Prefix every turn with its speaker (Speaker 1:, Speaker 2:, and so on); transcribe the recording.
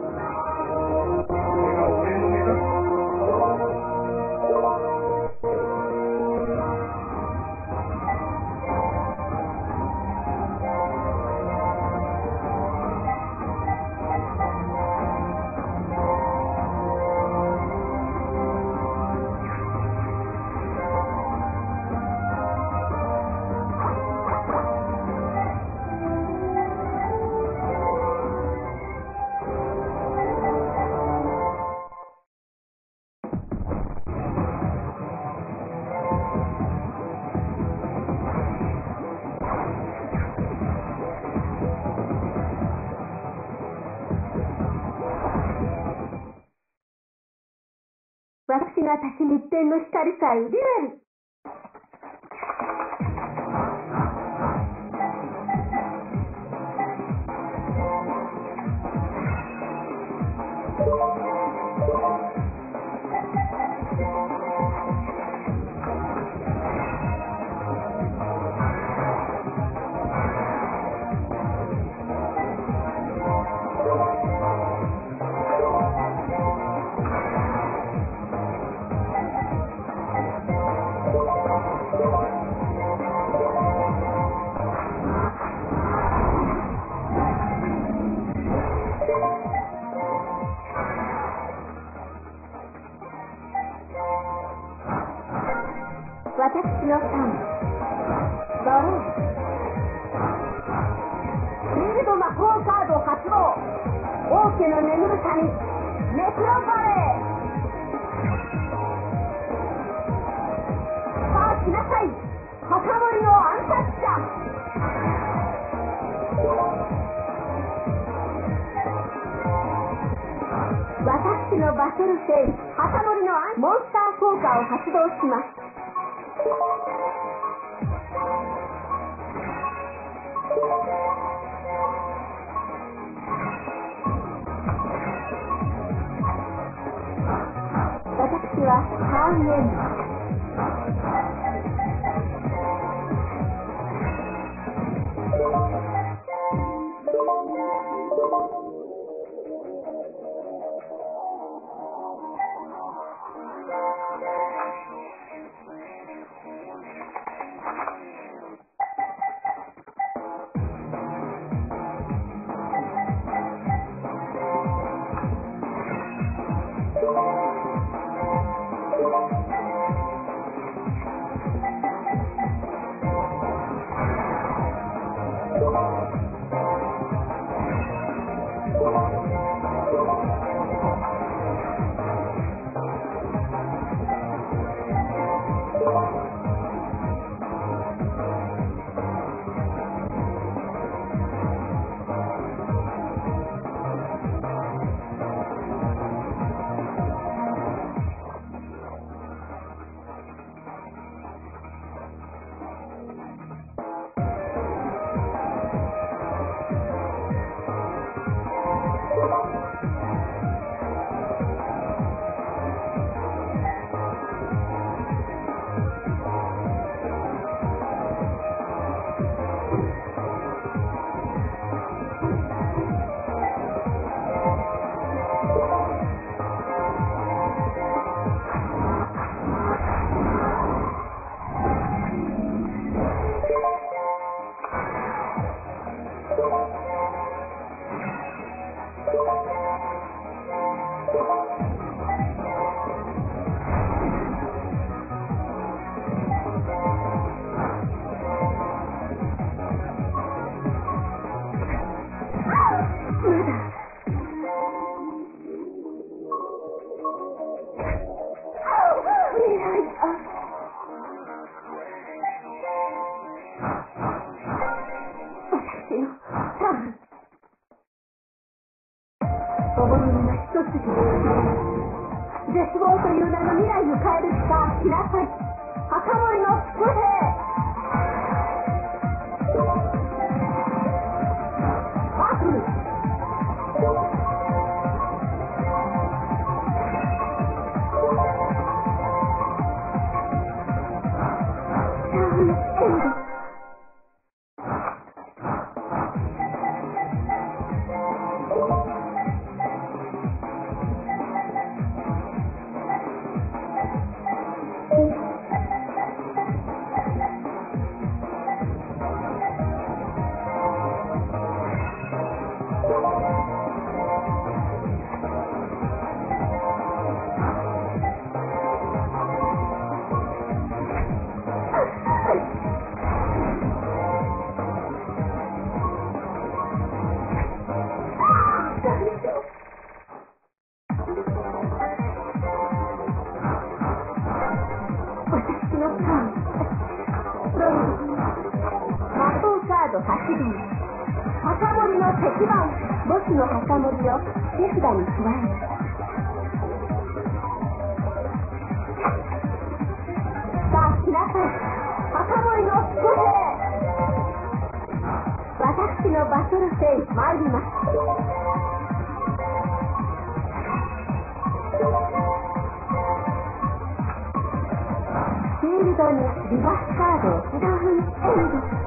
Speaker 1: 私がたち日天の光さえ入れなり。私のターン、ドロー。フィールド魔法カード発動。王家の眠る谷、ネクロバレー。さあ来なさい、墓守の暗殺者。私のバトルフェイス、墓守のモンスター効果を発動します。私はターンエンド。絶望という名の未来を変える力、来なさい、墓守の歩兵。バトル。ターンエンド。 走る墓守の石板、ボスの墓守を手札に加える。さあ来なさい、墓守の伏兵。私のバトル戦参ります。フィールドにリバースカードを手札にエンド。